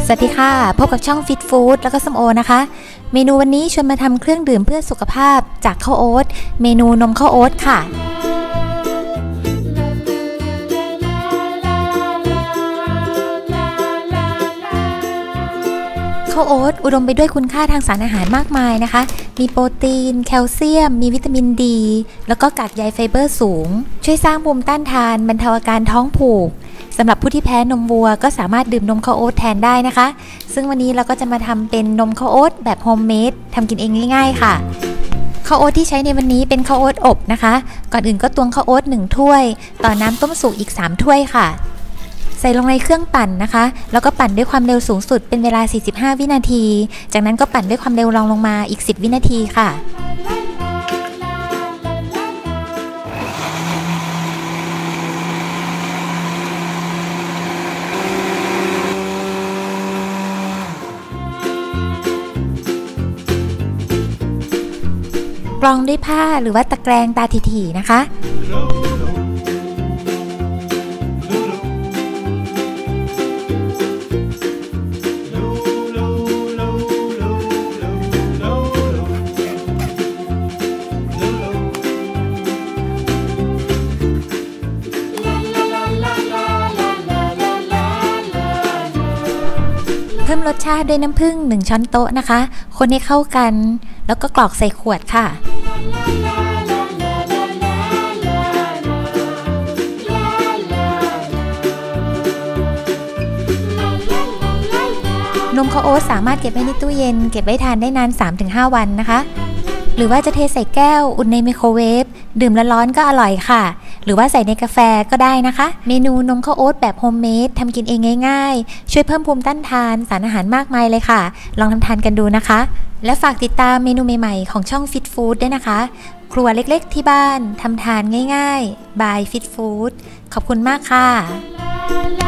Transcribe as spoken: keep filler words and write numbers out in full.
สวัสดีค่ะพบกับช่อง Fit Food แล้วก็ส้มโอนะคะเมนูวันนี้ชวนมาทำเครื่องดื่มเพื่อสุขภาพจากข้าวโอ๊ตเมนูนมข้าวโอ๊ตค่ะข้าวโอ๊ตอุดมไปด้วยคุณค่าทางสารอาหารมากมายนะคะมีโปรตีนแคลเซียมมีวิตามินดีแล้วก็กากใยไฟเบอร์สูงช่วยสร้างภูมิต้านทานบรรเทาอาการท้องผูกสำหรับผู้ที่แพ้นมวัวก็สามารถดื่มนมข้าวโอ๊ตแทนได้นะคะซึ่งวันนี้เราก็จะมาทำเป็นนมข้าวโอ๊ตแบบโฮมเมดทำกินเองง่ายๆค่ะข้าวโอ๊ตที่ใช้ในวันนี้เป็นข้าวโอ๊ตอบนะคะก่อนอื่นก็ตวงข้าวโอ๊ตหนึ่งถ้วยต่อน้ำต้มสุกอีกสามถ้วยค่ะใส่ลงในเครื่องปั่นนะคะแล้วก็ปั่นด้วยความเร็วสูงสุดเป็นเวลาสี่สิบห้าวินาทีจากนั้นก็ปั่นด้วยความเร็วรองลงมาอีกสิบวินาทีค่ะกรองด้วยผ้าหรือว่าตะแกรงตาถี่ๆนะคะเพิ่มรสชาติด้วยน้ำผึ้งหนึ่งช้อนโต๊ะนะคะคนให้เข้ากันแล้วก็กรอกใส่ขวดค่ะนมข้าวโอ๊ตสามารถเก็บไว้ในตู้เย็นเก็บไว้ทานได้นาน สามถึงห้า วันนะคะหรือว่าจะเทใส่แก้วอุ่นในไมโครเวฟดื่มร้อนๆก็อร่อยค่ะหรือว่าใส่ในกาแฟก็ได้นะคะเมนูนมข้าวโอ๊ตแบบโฮมเมดทำกินเองง่ายๆช่วยเพิ่มภูมิต้านทานสารอาหารมากมายเลยค่ะลองทำทานกันดูนะคะและฝากติดตามเมนูใหม่ๆของช่อง Fit Food ด้วยนะคะครัวเล็กๆที่บ้านทำทานง่ายๆ by Fit Food ขอบคุณมากค่ะ